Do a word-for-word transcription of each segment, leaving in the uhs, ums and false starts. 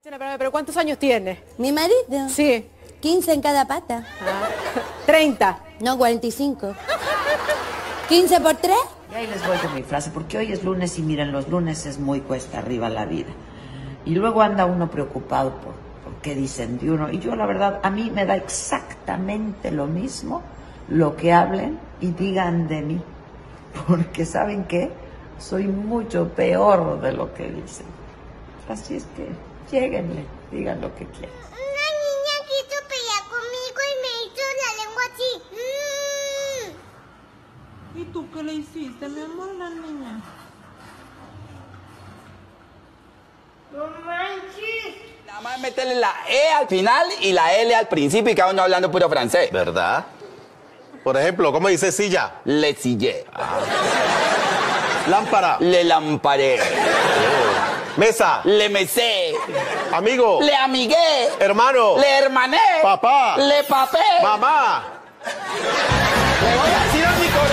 Pero ¿cuántos años tiene? ¿Mi marido? Sí. quince en cada pata. Ah. treinta. No, cuarenta y cinco. ¿quince por tres? Y ahí les voy con mi frase, porque hoy es lunes y miren, los lunes es muy cuesta arriba la vida. Y luego anda uno preocupado por, por qué dicen de uno. Y yo la verdad, a mí me da exactamente lo mismo lo que hablen y digan de mí. Porque ¿saben qué? Soy mucho peor de lo que dicen. Así es que lléguenle, digan lo que quieran. Una niña quiso pelear conmigo y me hizo la lengua así. Mm. ¿Y tú qué le hiciste, mi amor, la niña? No manches. Nada más meterle la E al final y la L al principio y cada uno hablando puro francés. ¿Verdad? Por ejemplo, ¿cómo dice silla? Le sillé. Ah. Lámpara. Le lamparé. Mesa. Le mesé. Amigo. Le amigué. Hermano. Le hermané. Papá. Le papé. Mamá. Le voy a decir a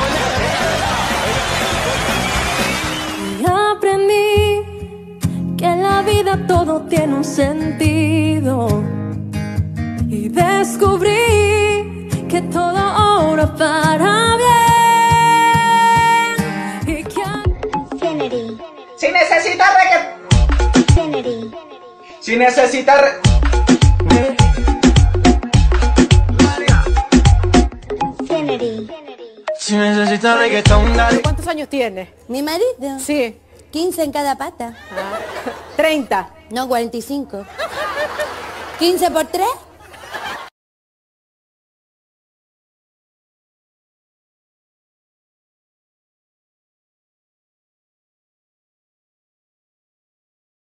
mi coronel. Y aprendí que en la vida todo tiene un sentido. Y descubrí que todo obra para bien. Y que... Kennedy. Si necesitas reggaetón. Kennedy. Si necesitas re... Kennedy. Si necesitas reggaetón, dale. ¿Cuántos años tiene? ¿Mi marido? Sí. quince en cada pata. Ah. treinta. No, cuarenta y cinco. ¿quince por tres?